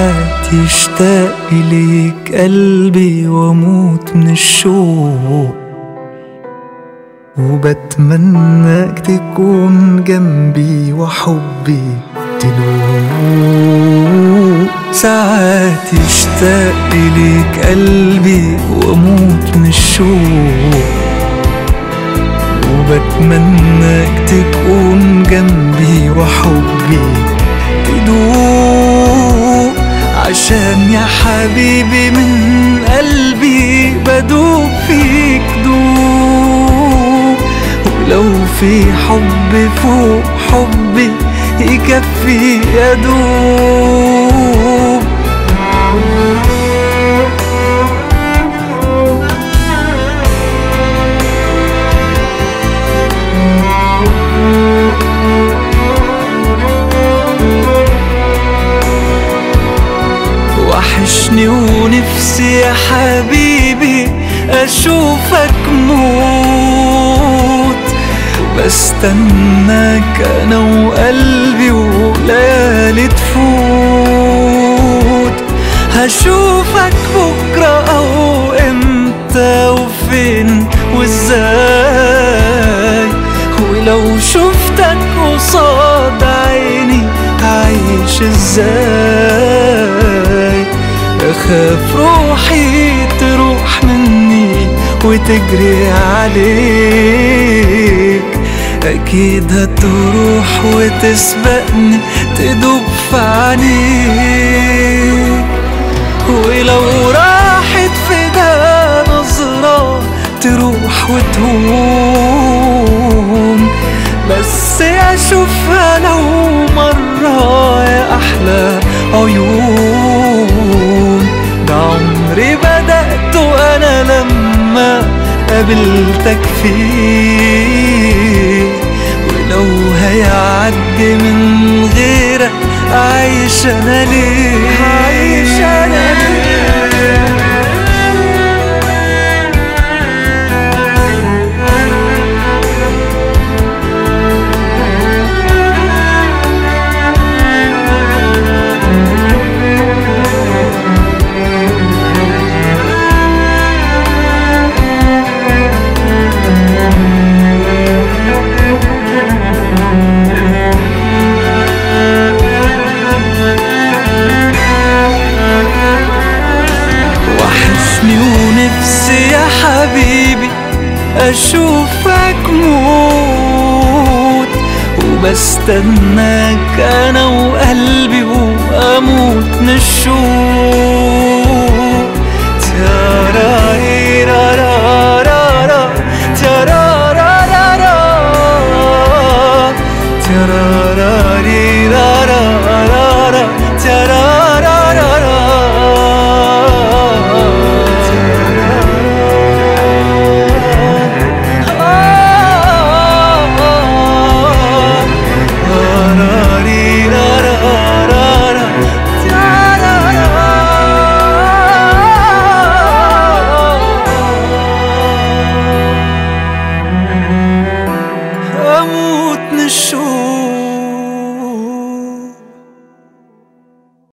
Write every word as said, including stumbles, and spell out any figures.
ساعات يشتاق إليك قلبي واموت من الشوق، وبتمناك تكون جنبي وحبي تدوق. ساعات يشتاق إليك قلبي واموت من الشوق، وبتمناك تكون جنبي وحبي تدوق. عشان يا حبيبي من قلبي بدوب فيك دوب، ولو في حب فوق حبي يكفي يدوب. وحشني ونفسي يا حبيبي أشوفك موت، بستناك أنا وقلبي وليالي تفوت. هشوفك بكرة أو إمتى وفين وإزاي، ولو شفتك قصاد عيني هعيش إزاي. أخاف روحي تروح مني وتجري عليك، أكيد هتروح وتسبقني تدوب في عينيك. ولو راحت في ده نظرة تروح وتهون، بس أشوفها لو مرة يا أحلى عيون. ده عمري بدأته أنا لما قابلتك فيه، ولو هيعدي من غيرك أعيش أنا ليه، أعيش أنا ليه. ونفسي يا حبيبي أشوفك موت، وبستناك أنا وقلبي وأموت من الشوق.